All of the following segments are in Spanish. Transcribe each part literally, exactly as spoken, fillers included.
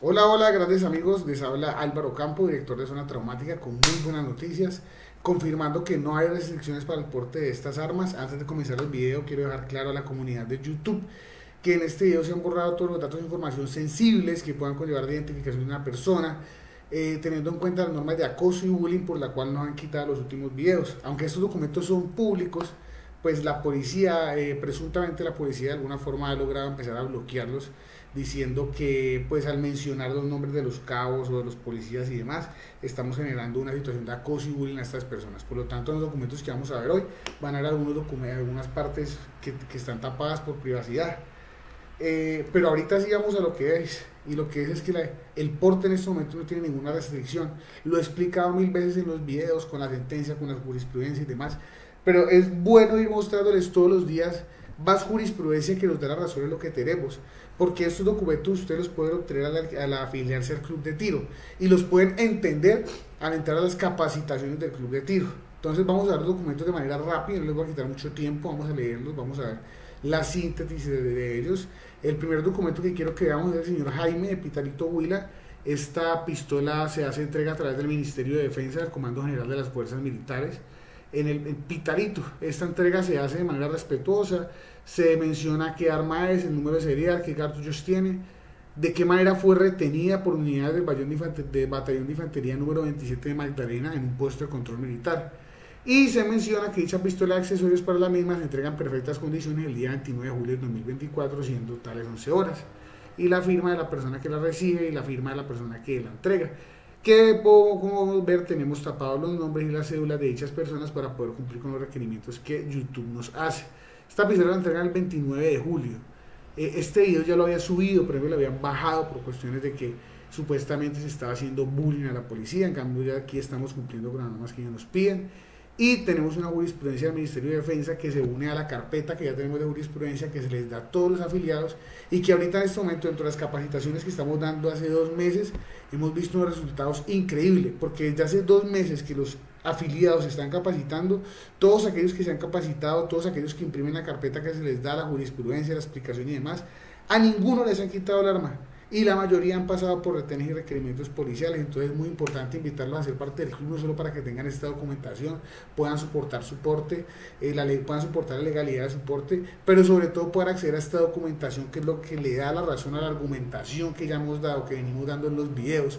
Hola, hola, grandes amigos, les habla Álvaro Campo, director de Zona Traumática, con muy buenas noticias, confirmando que no hay restricciones para el porte de estas armas. Antes de comenzar el video, quiero dejar claro a la comunidad de YouTube que en este video se han borrado todos los datos de información sensibles que puedan conllevar la identificación de una persona, eh, teniendo en cuenta las normas de acoso y bullying por la cual nos han quitado los últimos videos. Aunque estos documentos son públicos, pues la policía, eh, presuntamente la policía de alguna forma ha logrado empezar a bloquearlos, diciendo que pues al mencionar los nombres de los cabos o de los policías y demás, estamos generando una situación de acoso y bullying a estas personas. Por lo tanto, en los documentos que vamos a ver hoy van a haber algunos documentos, algunas partes que, que están tapadas por privacidad. Eh, pero ahorita sí vamos a lo que es, y lo que es es que la, el porte en este momento no tiene ninguna restricción. Lo he explicado mil veces en los videos, con la sentencia, con la jurisprudencia y demás, pero es bueno ir mostrándoles todos los días más jurisprudencia que nos da la razón en lo que tenemos, porque estos documentos ustedes los pueden obtener al, al afiliarse al club de tiro, y los pueden entender al entrar a las capacitaciones del club de tiro. Entonces vamos a ver los documentos de manera rápida, no les voy a quitar mucho tiempo, vamos a leerlos, vamos a ver la síntesis de, de ellos. El primer documento que quiero que veamos es el señor Jaime de Pitalito Huila. Esta pistola se hace entrega a través del Ministerio de Defensa, del Comando General de las Fuerzas Militares. En el en Pitalito, esta entrega se hace de manera respetuosa, se menciona qué arma es, el número de serial, qué cartuchos tiene, de qué manera fue retenida por unidades del batallón de, Infante, de batallón de infantería número veintisiete de Magdalena en un puesto de control militar. Y se menciona que dicha pistola y accesorios para la misma se entregan en perfectas condiciones el día veintinueve de julio de dos mil veinticuatro, siendo tales once horas. Y la firma de la persona que la recibe y la firma de la persona que la entrega. Que como podemos ver, tenemos tapados los nombres y las cédulas de dichas personas para poder cumplir con los requerimientos que YouTube nos hace. Esta pistola la entregan el veintinueve de julio. Este video ya lo había subido, pero lo habían bajado por cuestiones de que supuestamente se estaba haciendo bullying a la policía. En cambio, ya aquí estamos cumpliendo con las normas que ellos nos piden. Y tenemos una jurisprudencia del Ministerio de Defensa que se une a la carpeta que ya tenemos de jurisprudencia, que se les da a todos los afiliados, y que ahorita en este momento, dentro de las capacitaciones que estamos dando hace dos meses, hemos visto unos resultados increíbles, porque desde hace dos meses que los afiliados se están capacitando, todos aquellos que se han capacitado, todos aquellos que imprimen la carpeta que se les da, la jurisprudencia, la explicación y demás, a ninguno les han quitado el arma, y la mayoría han pasado por retenes y requerimientos policiales. Entonces es muy importante invitarlos a ser parte del club, no solo para que tengan esta documentación, puedan soportar su porte, eh, la ley, puedan soportar la legalidad de su porte, pero sobre todo puedan acceder a esta documentación, que es lo que le da la razón a la argumentación que ya hemos dado, que venimos dando en los videos,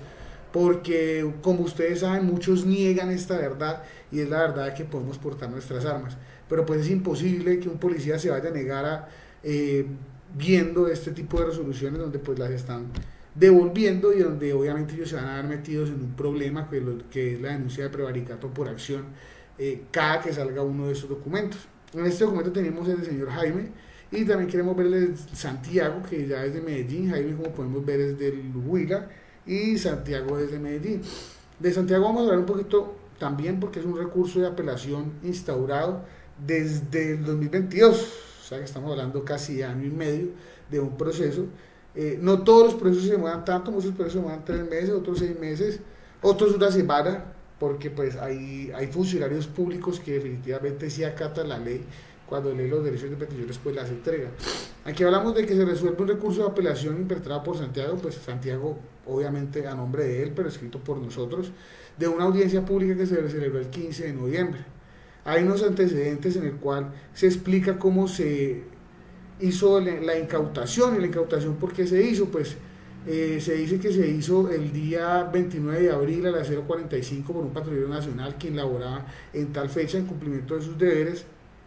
porque como ustedes saben, muchos niegan esta verdad, y es la verdad de que podemos portar nuestras armas, pero pues es imposible que un policía se vaya a negar a... Eh, viendo este tipo de resoluciones donde pues las están devolviendo, y donde obviamente ellos se van a ver metidos en un problema que, lo, que es la denuncia de prevaricato por acción, eh, cada que salga uno de esos documentos. En este documento tenemos el del señor Jaime, y también queremos ver el de Santiago, que ya es de Medellín. Jaime, como podemos ver, es del Huila, y Santiago es de Medellín. De Santiago vamos a hablar un poquito también, porque es un recurso de apelación instaurado desde el dos mil veintidós, o sea que estamos hablando casi de año y medio de un proceso. Eh, no todos los procesos se demoran tanto, muchos procesos se demoran tres meses, otros seis meses, otros una semana, porque pues hay, hay funcionarios públicos que definitivamente sí acatan la ley, cuando leen los derechos de peticiones pues las entregan. Aquí hablamos de que se resuelve un recurso de apelación impetrado por Santiago, pues Santiago obviamente a nombre de él, pero escrito por nosotros, de una audiencia pública que se celebró el quince de noviembre. Hay unos antecedentes en el cual se explica cómo se hizo la incautación, y la incautación ¿por qué se hizo? Pues eh, se dice que se hizo el día veintinueve de abril a las cero cuarenta y cinco por un patrullero nacional quien laboraba en tal fecha en cumplimiento de sus deberes,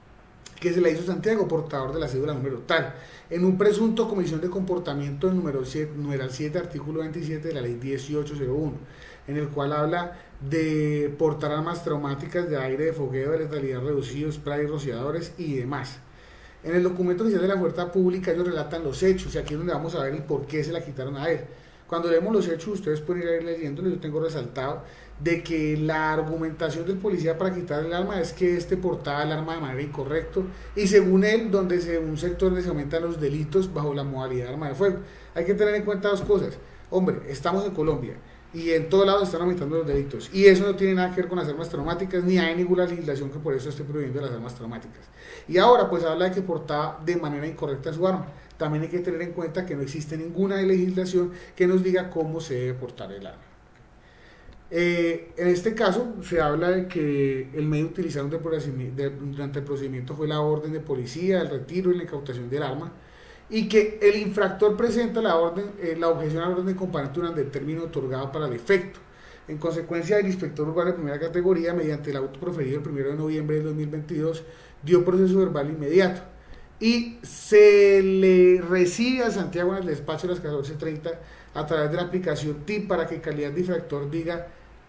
que se la hizo Santiago, portador de la cédula número tal, en un presunto comisión de comportamiento del número siete, numeral siete, artículo veintisiete de la ley dieciocho cero uno, en el cual habla de portar armas traumáticas de aire, de fogueo, de letalidad reducido, spray, rociadores y demás. En el documento oficial de la fuerza pública ellos relatan los hechos, y aquí es donde vamos a ver el por qué se la quitaron a él. Cuando leemos los hechos, ustedes pueden ir a ir leyéndolo. Yo tengo resaltado de que la argumentación del policía para quitar el arma es que este portaba el arma de manera incorrecta, y según él, donde se, un sector donde se aumentan los delitos bajo la modalidad de arma de fuego. Hay que tener en cuenta dos cosas. Hombre, estamos en Colombia, y en todos lados están aumentando los delitos, y eso no tiene nada que ver con las armas traumáticas, ni hay ninguna legislación que por eso esté prohibiendo las armas traumáticas. Y ahora pues habla de que portaba de manera incorrecta su arma. también hay que tener en cuenta que no existe ninguna legislación que nos diga cómo se debe portar el arma. Eh, en este caso se habla de que el medio utilizado durante el procedimiento fue la orden de policía, el retiro y la incautación del arma, y que el infractor presenta la, orden, eh, la objeción a la orden de comparendo durante el término otorgado para el efecto. En consecuencia, el inspector urbano de primera categoría, mediante el auto proferido el primero de noviembre del dos mil veintidós, dio proceso verbal inmediato y se le recibe a Santiago en el despacho a las catorce treinta a través de la aplicación T I P para que en calidad de infractor diga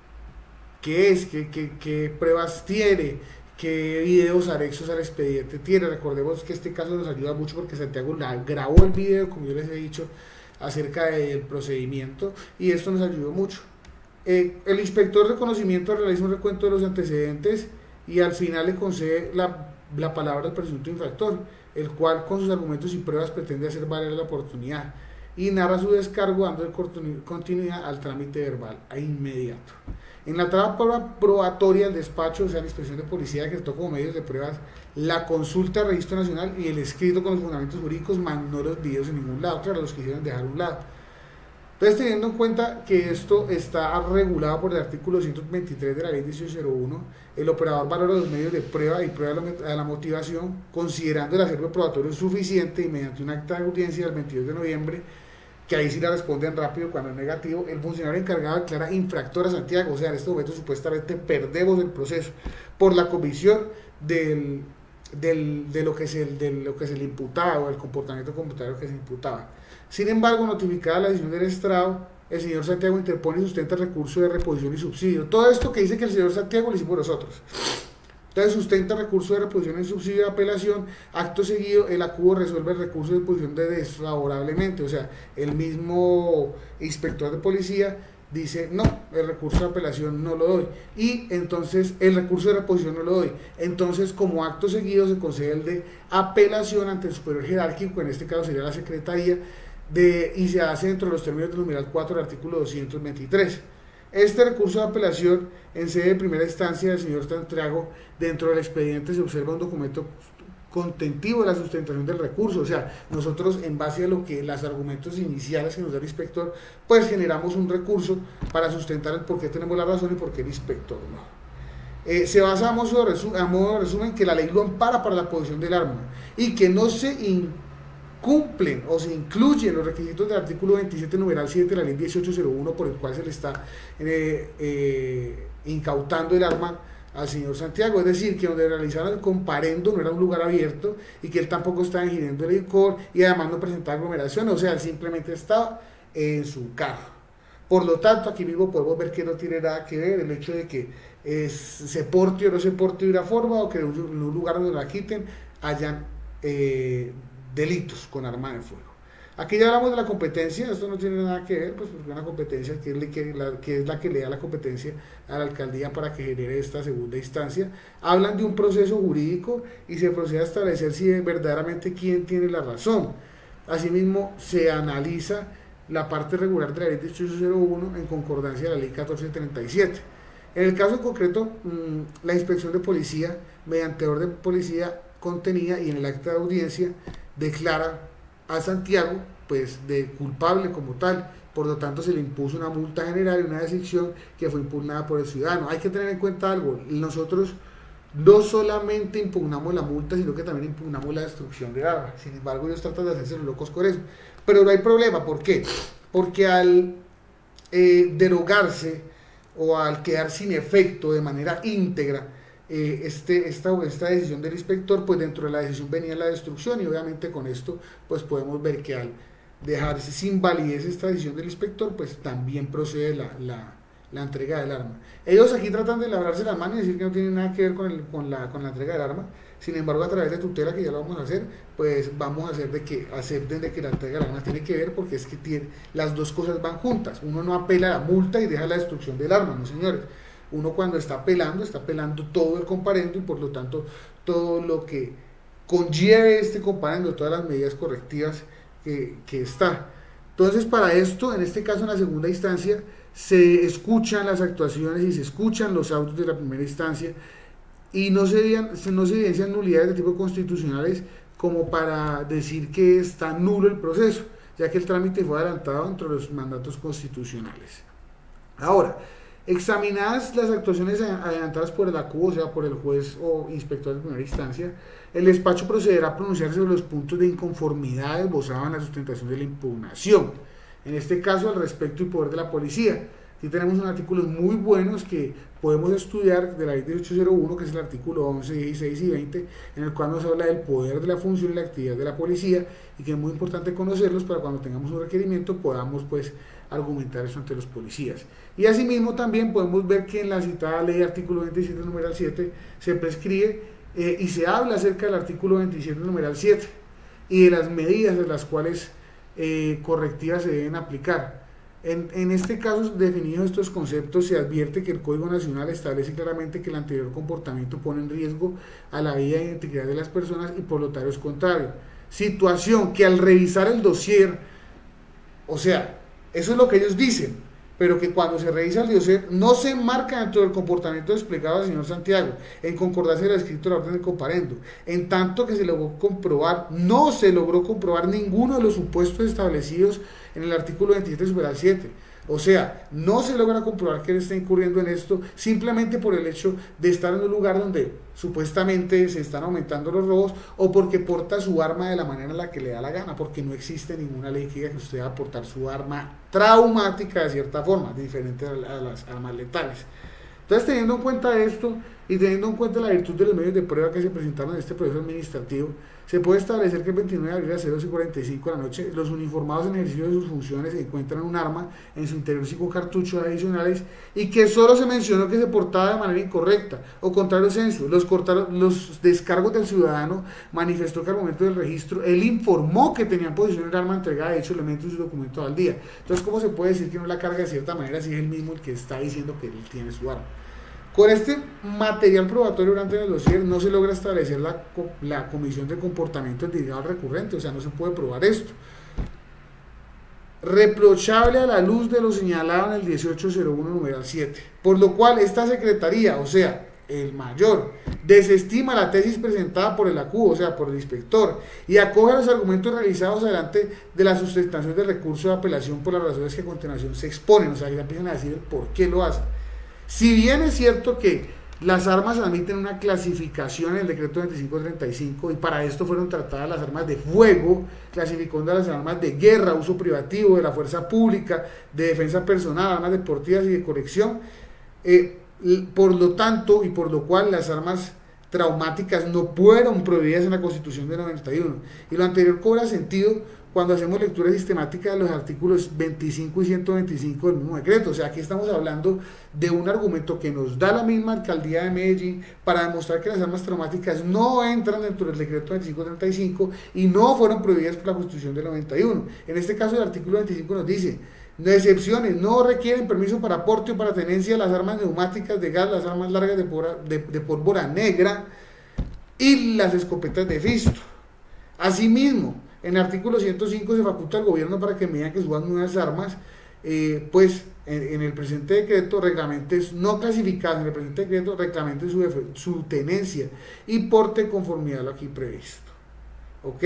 qué es, qué, qué, qué pruebas tiene, qué videos anexos al expediente tiene. Recordemos que este caso nos ayuda mucho porque Santiago grabó el video, como yo les he dicho, acerca del procedimiento, y esto nos ayudó mucho. Eh, el inspector de conocimiento realiza un recuento de los antecedentes y al final le concede la, la palabra al presunto infractor, el cual con sus argumentos y pruebas pretende hacer valer la oportunidad y narra su descargo dando continuidad al trámite verbal a inmediato. En la trama probatoria, el despacho, o sea, la inspección de policía, decretó como medios de pruebas la consulta al Registro Nacional y el escrito con los fundamentos jurídicos, más no los videos en ningún lado. Claro, los quisieron dejar a un lado. Entonces, teniendo en cuenta que esto está regulado por el artículo ciento veintitrés de la ley dieciocho cero uno, el operador valora los medios de prueba y prueba de la motivación, considerando el acervo probatorio suficiente, y mediante un acta de audiencia del veintidós de noviembre, que ahí sí la responden rápido cuando es negativo, el funcionario encargado declara infractor a Santiago. O sea, en este momento supuestamente perdemos el proceso por la comisión del, del, de, lo que se, de lo que se le imputaba, o el comportamiento computario que se imputaba. Sin embargo, notificada la decisión del estrado, el señor Santiago interpone y sustenta el recurso de reposición y subsidio. Todo esto que dice que el señor Santiago lo hicimos nosotros. Entonces sustenta el recurso de reposición y subsidio de apelación. Acto seguido, el acudo resuelve el recurso de posición de desfavorablemente. O sea, el mismo inspector de policía dice, no, el recurso de apelación no lo doy. Y entonces el recurso de reposición no lo doy. Entonces, como acto seguido, se concede el de apelación ante el superior jerárquico, en este caso sería la Secretaría, de, y se hace dentro de los términos del numeral cuatro del artículo doscientos veintitrés. Este recurso de apelación en sede de primera instancia del señor Santiago, dentro del expediente se observa un documento contentivo de la sustentación del recurso. O sea, nosotros en base a lo que los argumentos iniciales que nos da el inspector, pues generamos un recurso para sustentar el por qué tenemos la razón y por qué el inspector no. Eh, se basa a modo, de resumen, a modo de resumen que la ley lo ampara para la posesión del arma y que no se incumplen o se incluyen los requisitos del artículo veintisiete numeral siete de la ley dieciocho cero uno, por el cual se le está eh, eh, incautando el arma al señor Santiago. Es decir, que donde realizaron el comparendo no era un lugar abierto y que él tampoco estaba ingiriendo el licor y además no presentaba aglomeración. O sea, él simplemente estaba en su carro. Por lo tanto, aquí mismo podemos ver que no tiene nada que ver el hecho de que eh, se porte o no se porte de una forma, o que en un lugar donde la quiten hayan eh, delitos con arma de fuego. Aquí ya hablamos de la competencia. Esto no tiene nada que ver, pues porque una competencia que es, que, la, que es la que le da la competencia a la alcaldía para que genere esta segunda instancia. Hablan de un proceso jurídico y se procede a establecer si verdaderamente quién tiene la razón. Asimismo, se analiza la parte regular de la ley dieciocho cero uno en concordancia de la ley catorce treinta y siete. En el caso concreto, la inspección de policía, mediante orden de policía contenida y en el acta de audiencia, declara a Santiago pues de culpable como tal. Por lo tanto, se le impuso una multa general y una decepción que fue impugnada por el ciudadano. Hay que tener en cuenta algo: nosotros no solamente impugnamos la multa, sino que también impugnamos la destrucción de armas. Sin embargo, ellos tratan de hacerse los locos con eso. Pero no hay problema. ¿Por qué? Porque al eh, derogarse o al quedar sin efecto de manera íntegra eh, este, esta, esta decisión del inspector, pues dentro de la decisión venía la destrucción, y obviamente con esto pues podemos ver que al dejarse sin validez esta decisión del inspector, pues también procede la, la, la entrega del arma. Ellos aquí tratan de lavarse las manos y decir que no tiene nada que ver con, el, con, la, con la entrega del arma. Sin embargo, a través de tutela, que ya lo vamos a hacer, pues vamos a hacer de que acepten de que la entrega del arma tiene que ver, porque es que tiene, las dos cosas van juntas. Uno no apela a la multa y deja la destrucción del arma, no señores. Uno cuando está apelando, está apelando todo el comparendo, y por lo tanto todo lo que conlleve este comparendo, todas las medidas correctivas que, que está. Entonces, para esto, en este caso en la segunda instancia, se escuchan las actuaciones y se escuchan los autos de la primera instancia, y no se, no se evidencian nulidades de tipo constitucionales como para decir que está nulo el proceso, ya que el trámite fue adelantado entre los mandatos constitucionales. Ahora, examinadas las actuaciones adelantadas por el acuo, o sea, por el juez o inspector de primera instancia, el despacho procederá a pronunciarse sobre los puntos de inconformidad esbozados en la sustentación de la impugnación. En este caso, al respecto y poder de la policía. Aquí tenemos unos artículos muy buenos que podemos estudiar de la ley dieciocho cero uno, que es el artículo once, dieciséis y veinte, en el cual nos habla del poder de la función y la actividad de la policía, y que es muy importante conocerlos para cuando tengamos un requerimiento podamos pues argumentar eso ante los policías. Y asimismo también podemos ver que en la citada ley artículo veintisiete numeral siete se prescribe eh, y se habla acerca del artículo veintisiete numeral siete y de las medidas de las cuales eh, correctivas se deben aplicar. En, en este caso, definidos estos conceptos, se advierte que el Código Nacional establece claramente que el anterior comportamiento pone en riesgo a la vida e integridad de las personas y por lo tanto es contrario. Situación que al revisar el dossier, o sea, eso es lo que ellos dicen, pero que cuando se revisa el dossier no se enmarca dentro del comportamiento desplegado al señor Santiago, en concordancia del escrito de la orden de comparendo, en tanto que se logró comprobar, no se logró comprobar ninguno de los supuestos establecidos en el artículo veintisiete numeral siete. O sea, no se logra comprobar que él está incurriendo en esto simplemente por el hecho de estar en un lugar donde supuestamente se están aumentando los robos o porque porta su arma de la manera en la que le da la gana, porque no existe ninguna ley que diga que usted va a portar su arma traumática de cierta forma, diferente a las armas letales. Entonces, teniendo en cuenta esto y teniendo en cuenta la virtud de los medios de prueba que se presentaron en este proceso administrativo, se puede establecer que el veintinueve de abril a las cero cuarenta y cinco de la noche, los uniformados en ejercicio de sus funciones encuentran un arma, en su interior cinco cartuchos adicionales, y que solo se mencionó que se portaba de manera incorrecta o contrario censo. Los, cortaron, los descargos del ciudadano manifestó que al momento del registro, él informó que tenía en posesión el arma entregada de dicho elemento y su documento al día. Entonces, ¿cómo se puede decir que no la carga de cierta manera si es el mismo el que está diciendo que él tiene su arma? Con este material probatorio durante el dossier no se logra establecer la, la comisión de comportamiento indicado al recurrente, o sea, no se puede probar esto. Reprochable a la luz de lo señalado en el dieciocho cero uno numeral siete, por lo cual esta secretaría, o sea, el mayor, desestima la tesis presentada por el acuo, o sea, por el inspector, y acoge los argumentos realizados adelante de la sustentación del recurso de apelación por las razones que a continuación se exponen, o sea, que ya empiezan a decir el por qué lo hacen. Si bien es cierto que las armas admiten una clasificación en el decreto veinticinco treinta y cinco y para esto fueron tratadas las armas de fuego, clasificando las armas de guerra, uso privativo, de la fuerza pública, de defensa personal, armas deportivas y de colección, eh, por lo tanto y por lo cual las armas traumáticas no fueron prohibidas en la Constitución de noventa y uno, y lo anterior cobra sentido cuando hacemos lectura sistemática de los artículos veinticinco y ciento veinticinco del mismo decreto. O sea, aquí estamos hablando de un argumento que nos da la misma alcaldía de Medellín para demostrar que las armas traumáticas no entran dentro del decreto veinticinco treinta y cinco y no fueron prohibidas por la Constitución del noventa y uno. En este caso el artículo veinticinco nos dice: no excepciones, no requieren permiso para porte o para tenencia de las armas neumáticas de gas, las armas largas de, pora, de, de pólvora negra y las escopetas de Fisto. Asimismo, en el artículo ciento cinco se faculta al gobierno para que mediante que suban nuevas armas, eh, pues en, en el presente decreto reglamentes no clasificados, en el presente decreto reglamenten su, su tenencia y porte conformidad a lo aquí previsto. ¿Ok?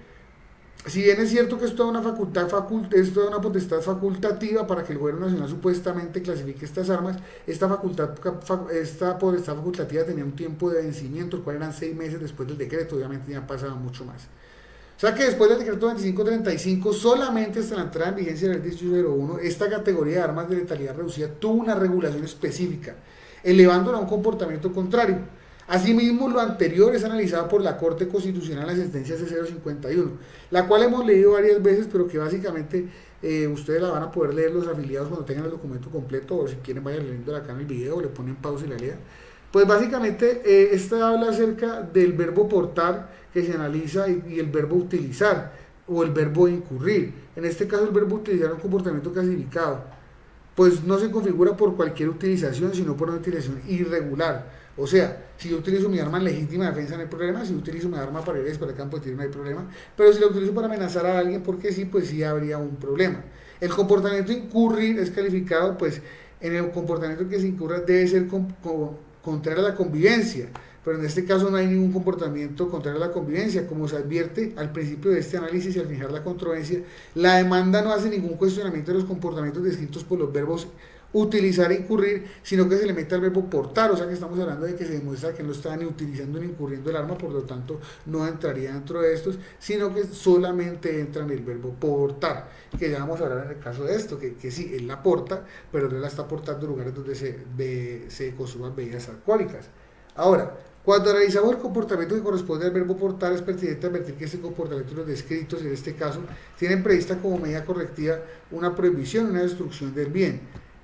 Si bien es cierto que es toda una facultad, facult es toda una potestad facultativa para que el gobierno nacional supuestamente clasifique estas armas, esta facultad, esta potestad facultativa tenía un tiempo de vencimiento, el cual eran seis meses después del decreto, obviamente ya pasaba mucho más. O sea que después del decreto veinticinco treinta y cinco, solamente hasta la entrada en vigencia del dieciocho cero uno, esta categoría de armas de letalidad reducida tuvo una regulación específica, elevándola a un comportamiento contrario. Asimismo, lo anterior es analizado por la Corte Constitucional en la sentencia C cero cincuenta y uno, la cual hemos leído varias veces, pero que básicamente eh, ustedes la van a poder leer los afiliados cuando tengan el documento completo, o si quieren vayan leyendo acá en el video, o le ponen pausa y la lean. Pues básicamente eh, esta habla acerca del verbo portar que se analiza y, y el verbo utilizar o el verbo incurrir. En este caso el verbo utilizar un comportamiento clasificado, pues no se configura por cualquier utilización, sino por una utilización irregular. O sea, si yo utilizo mi arma en legítima defensa no hay problema, si yo utilizo mi arma para ir a disparar el campo de tiro no hay problema, pero si la utilizo para amenazar a alguien porque sí, pues sí habría un problema. El comportamiento incurrir es calificado, pues en el comportamiento que se incurra debe ser con, con, contrario a la convivencia, pero en este caso no hay ningún comportamiento contrario a la convivencia. Como se advierte al principio de este análisis y al fijar la controversia, la demanda no hace ningún cuestionamiento de los comportamientos descritos por los verbos utilizar e incurrir, sino que se le mete al verbo portar, o sea que estamos hablando de que se demuestra que no está ni utilizando ni incurriendo el arma, por lo tanto no entraría dentro de estos, sino que solamente entra en el verbo portar, que ya vamos a hablar en el caso de esto, que, que sí, él la porta, pero no la está portando en lugares donde se, be, se consuman bebidas alcohólicas. Ahora, cuando analizamos el comportamiento que corresponde al verbo portar, es pertinente advertir que este comportamiento y los descritos, en este caso, tienen prevista como medida correctiva una prohibición, una destrucción del bien.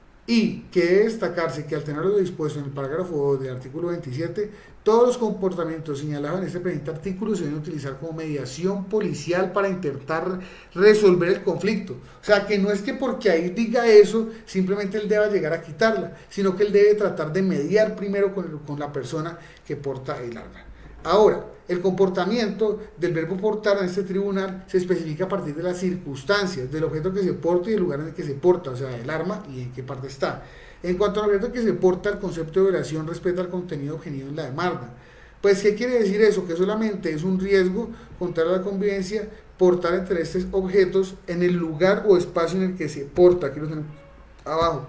Y que debe destacarse que al tener lo dispuesto en el parágrafo dos del artículo veintisiete, todos los comportamientos señalados en este presente artículo se deben utilizar como mediación policial para intentar resolver el conflicto. O sea, que no es que porque ahí diga eso, simplemente él deba llegar a quitarla, sino que él debe tratar de mediar primero con, el, con la persona que porta el arma. Ahora, el comportamiento del verbo portar en este tribunal se especifica a partir de las circunstancias, del objeto que se porta y del lugar en el que se porta, o sea, el arma y en qué parte está. En cuanto al objeto que se porta, el concepto de violación respeta al contenido obtenido en la demanda. Pues, ¿qué quiere decir eso? Que solamente es un riesgo contrario a la convivencia portar entre estos objetos en el lugar o espacio en el que se porta. Aquí lo tenemos abajo.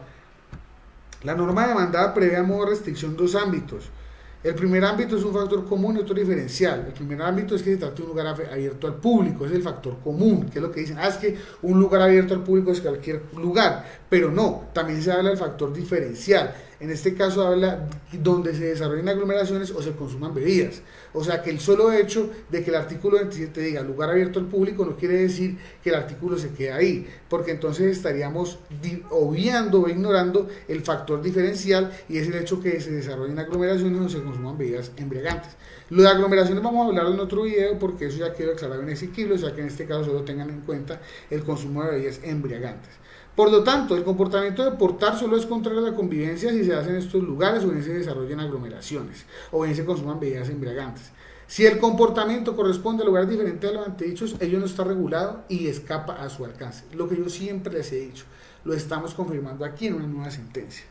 La norma demandada prevé a modo de restricción dos ámbitos. El primer ámbito es un factor común y otro diferencial. El primer ámbito es que se trata de un lugar abierto al público, es el factor común, que es lo que dicen, ah, es que un lugar abierto al público es cualquier lugar, pero no, también se habla del factor diferencial. En este caso habla donde se desarrollen aglomeraciones o se consuman bebidas. O sea que el solo hecho de que el artículo veintisiete diga lugar abierto al público no quiere decir que el artículo se quede ahí, porque entonces estaríamos obviando o ignorando el factor diferencial, y es el hecho que se desarrollen aglomeraciones o se consuman bebidas embriagantes. Lo de aglomeraciones vamos a hablar en otro video, porque eso ya quedó declarado inexequible, o sea que en este caso solo tengan en cuenta el consumo de bebidas embriagantes. Por lo tanto, el comportamiento de portar solo es contrario a la convivencia si se hace en estos lugares o bien se desarrollan aglomeraciones o bien se consuman bebidas embriagantes. Si el comportamiento corresponde a lugares diferentes a los antedichos, ello no está regulado y escapa a su alcance. Lo que yo siempre les he dicho, lo estamos confirmando aquí en una nueva sentencia.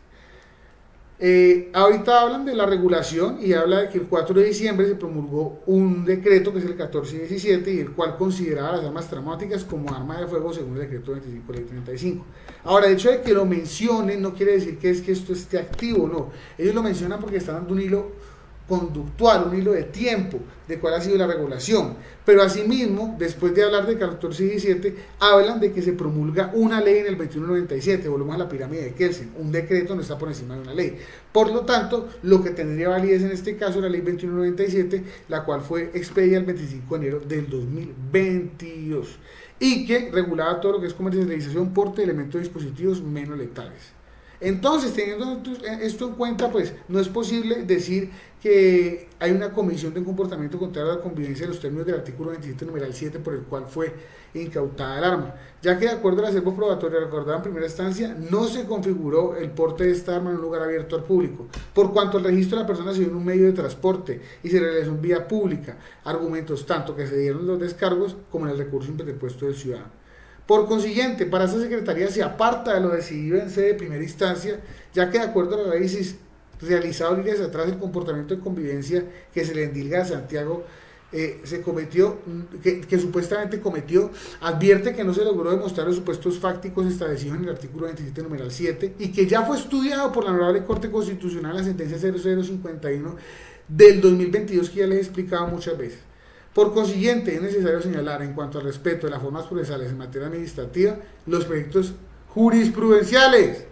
Eh, ahorita hablan de la regulación y habla de que el cuatro de diciembre se promulgó un decreto que es el catorce diecisiete y el cual consideraba las armas traumáticas como arma de fuego según el decreto veinticinco ley treinta y cinco. Ahora, el hecho de que lo mencionen no quiere decir que es que esto esté activo, no. Ellos lo mencionan porque están dando un hilo conductual, un hilo de tiempo de cuál ha sido la regulación, pero asimismo, después de hablar de catorce diecisiete, hablan de que se promulga una ley en el veintiuno noventa y siete, volvemos a la pirámide de Kelsen, un decreto no está por encima de una ley, por lo tanto, lo que tendría validez en este caso es la ley veintiuno noventa y siete, la cual fue expedida el veinticinco de enero del dos mil veintidós, y que regulaba todo lo que es comercialización, porte de elementos de dispositivos menos letales. Entonces, teniendo esto en cuenta, pues no es posible decir que hay una comisión de un comportamiento contrario a la convivencia en los términos del artículo veintisiete, numeral siete, por el cual fue incautada el arma, ya que de acuerdo al acervo probatorio recordado en primera instancia, no se configuró el porte de esta arma en un lugar abierto al público, por cuanto el registro de la persona se dio en un medio de transporte y se realizó en vía pública, argumentos tanto que se dieron los descargos como en el recurso interpuesto del ciudadano. Por consiguiente, para esta Secretaría se aparta de lo decidido en sede de primera instancia, ya que de acuerdo al análisis realizado días atrás, el comportamiento de convivencia que se le endilga a Santiago eh, se cometió, que, que supuestamente cometió, advierte que no se logró demostrar los supuestos fácticos establecidos en el artículo veintisiete, numeral siete, y que ya fue estudiado por la Honorable Corte Constitucional en la sentencia cero cero cincuenta y uno del dos mil veintidós, que ya les he explicado muchas veces. Por consiguiente, es necesario señalar, en cuanto al respeto de las formas procesales en materia administrativa, los proyectos jurisprudenciales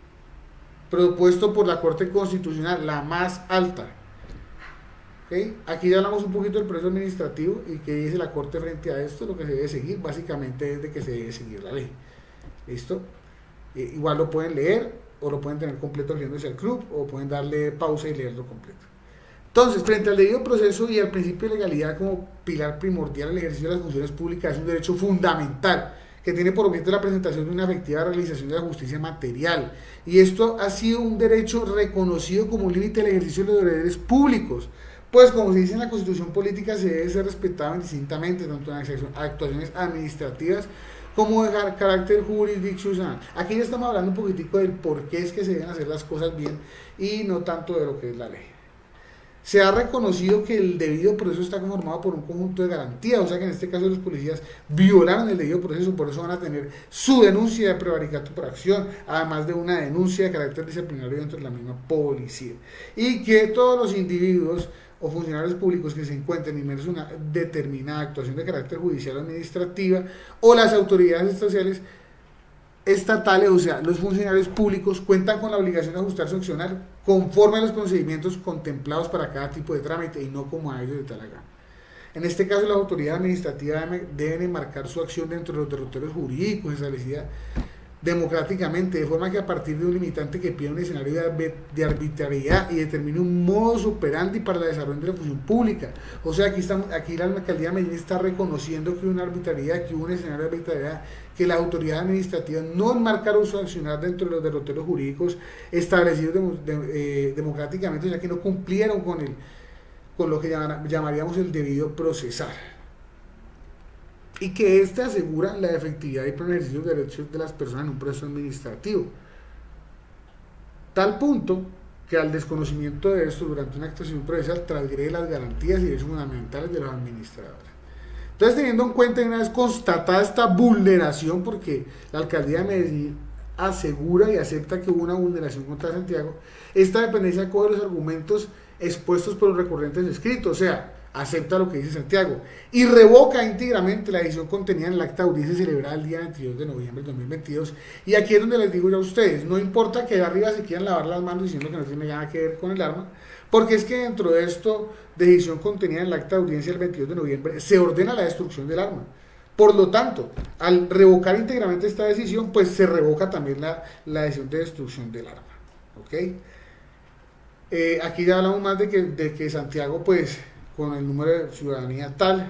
propuestos por la Corte Constitucional, la más alta. ¿Okay? Aquí ya hablamos un poquito del proceso administrativo y qué dice la Corte frente a esto. Lo que se debe seguir, básicamente, es de que se debe seguir la ley. ¿Listo? Eh, igual lo pueden leer o lo pueden tener completo leyéndose al club, o pueden darle pausa y leerlo completo. Entonces, frente al debido proceso y al principio de legalidad como pilar primordial del ejercicio de las funciones públicas, es un derecho fundamental que tiene por objeto la presentación de una efectiva realización de la justicia material. Y esto ha sido un derecho reconocido como un límite del ejercicio de los deberes públicos, pues como se dice en la Constitución política, se debe ser respetado indistintamente, tanto en actuaciones administrativas como de carácter jurisdiccional. Aquí ya estamos hablando un poquitico del por qué es que se deben hacer las cosas bien y no tanto de lo que es la ley. Se ha reconocido que el debido proceso está conformado por un conjunto de garantías, o sea que en este caso los policías violaron el debido proceso, por eso van a tener su denuncia de prevaricato por acción, además de una denuncia de carácter disciplinario dentro de la misma policía. Y que todos los individuos o funcionarios públicos que se encuentren inmersos en una determinada actuación de carácter judicial o administrativa, o las autoridades estatales, estatales, o sea, los funcionarios públicos cuentan con la obligación de ajustar su accionar conforme a los procedimientos contemplados para cada tipo de trámite y no como a ellos de tal gana. En este caso, las autoridades administrativas deben enmarcar su acción dentro de los territorios jurídicos establecida democráticamente, de forma que a partir de un limitante que pida un escenario de arbitrariedad y determine un modus operandi para el desarrollo de la función pública. O sea, aquí, estamos, aquí la alcaldía de Medellín está reconociendo que hubo una arbitrariedad, que hubo un escenario de arbitrariedad, que las autoridades administrativas no enmarcaron su accionar dentro de los derroteros jurídicos establecidos de, de, eh, democráticamente, o sea que no cumplieron con, el, con lo que llamar, llamaríamos el debido procesar. Y que éste asegura la efectividad y pleno ejercicio de derechos de las personas en un proceso administrativo. Tal punto que al desconocimiento de esto durante una actuación procesal transgrede las garantías y derechos fundamentales de los administradores. Entonces, teniendo en cuenta y una vez constatada esta vulneración, porque la alcaldía de Medellín asegura y acepta que hubo una vulneración contra Santiago, esta dependencia coge los argumentos expuestos por los recurrentes escritos, o sea, acepta lo que dice Santiago y revoca íntegramente la decisión contenida en el acta de audiencia celebrada el día veintidós de noviembre de dos mil veintidós. Y aquí es donde les digo yo a ustedes, no importa que de arriba se quieran lavar las manos diciendo que no tiene nada que ver con el arma, porque es que dentro de esto, decisión contenida en el acta de audiencia del veintidós de noviembre, se ordena la destrucción del arma. Por lo tanto, al revocar íntegramente esta decisión, pues se revoca también la, la decisión de destrucción del arma. ¿Ok? Eh, aquí ya hablamos más de que, de que Santiago, pues, con el número de ciudadanía tal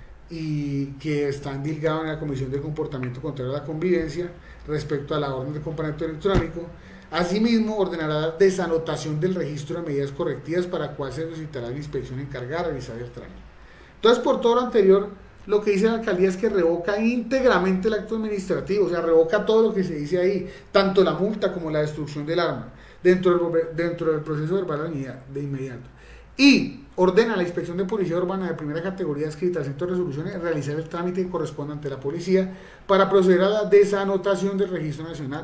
y que está indicado en la Comisión de Comportamiento Contrario a la Convivencia respecto a la orden de comportamiento electrónico. Asimismo, ordenará la desanotación del registro de medidas correctivas para la cual se solicitará la inspección encargada de realizar el trámite. Entonces, por todo lo anterior, lo que dice la alcaldía es que revoca íntegramente el acto administrativo, o sea, revoca todo lo que se dice ahí, tanto la multa como la destrucción del arma, dentro del, dentro del proceso verbal de inmediato. Y ordena a la Inspección de Policía Urbana de primera categoría adscrita al Centro de Resoluciones realizar el trámite que corresponde ante la policía para proceder a la desanotación del Registro Nacional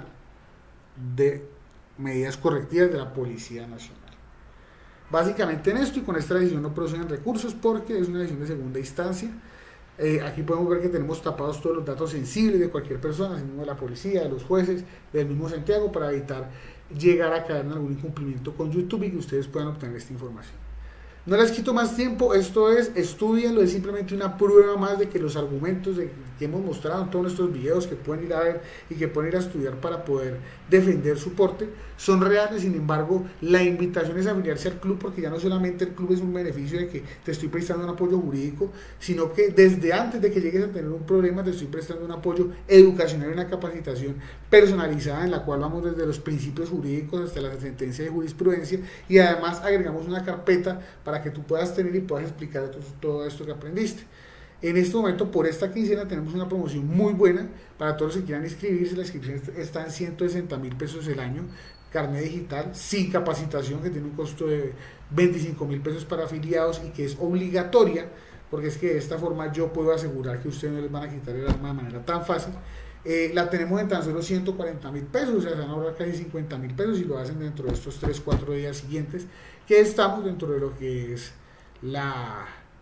de Medidas Correctivas de la Policía Nacional. Básicamente en esto, y con esta decisión no proceden recursos porque es una decisión de segunda instancia. Eh, aquí podemos ver que tenemos tapados todos los datos sensibles de cualquier persona, así mismo de la policía, de los jueces, del mismo Santiago, para evitar llegar a caer en algún incumplimiento con YouTube y que ustedes puedan obtener esta información. No les quito más tiempo, esto es, estudienlo, es simplemente una prueba más de que los argumentos de, que hemos mostrado en todos estos videos que pueden ir a ver y que pueden ir a estudiar para poder defender su porte, son reales. Sin embargo, la invitación es a afiliarse al club, porque ya no solamente el club es un beneficio de que te estoy prestando un apoyo jurídico, sino que desde antes de que llegues a tener un problema te estoy prestando un apoyo educacional y una capacitación personalizada en la cual vamos desde los principios jurídicos hasta la sentencia de jurisprudencia, y además agregamos una carpeta para que tú puedas tener y puedas explicar todo esto que aprendiste. En este momento, por esta quincena, tenemos una promoción muy buena para todos los que quieran inscribirse. La inscripción está en ciento sesenta mil pesos el año, carnet digital, sin capacitación, que tiene un costo de veinticinco mil pesos para afiliados y que es obligatoria, porque es que de esta forma yo puedo asegurar que ustedes no les van a quitar el arma de manera tan fácil. Eh, la tenemos en tan solo ciento cuarenta mil pesos, o sea, se van a ahorrar casi cincuenta mil pesos si lo hacen dentro de estos tres cuatro días siguientes, que estamos dentro de lo que es la,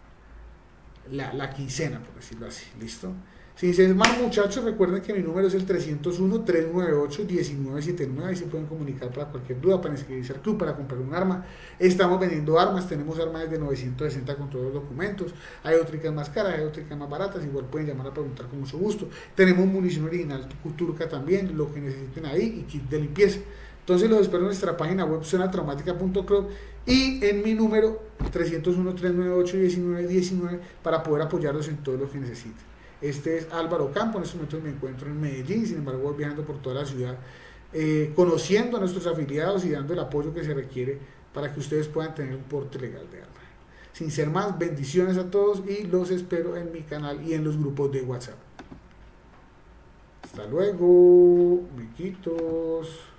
la, la quincena, por decirlo así. ¿Listo? Sin ser más, muchachos, recuerden que mi número es el trescientos uno, trescientos noventa y ocho, diecinueve setenta y nueve. Ahí se pueden comunicar para cualquier duda, para inscribirse al club, para comprar un arma. Estamos vendiendo armas, tenemos armas de novecientos sesenta con todos los documentos. Hay ópticas más caras, hay ópticas más baratas, igual pueden llamar a preguntar con mucho gusto. Tenemos munición original turca también, lo que necesiten ahí, y kit de limpieza. Entonces los espero en nuestra página web zona traumática punto club y en mi número trescientos uno, trescientos noventa y ocho, diecinueve diecinueve para poder apoyarlos en todo lo que necesiten. Este es Álvaro Campo, en este momento me encuentro en Medellín, sin embargo voy viajando por toda la ciudad, eh, conociendo a nuestros afiliados y dando el apoyo que se requiere para que ustedes puedan tener un porte legal de arma. Sin ser más, bendiciones a todos y los espero en mi canal y en los grupos de WhatsApp. Hasta luego, miquitos.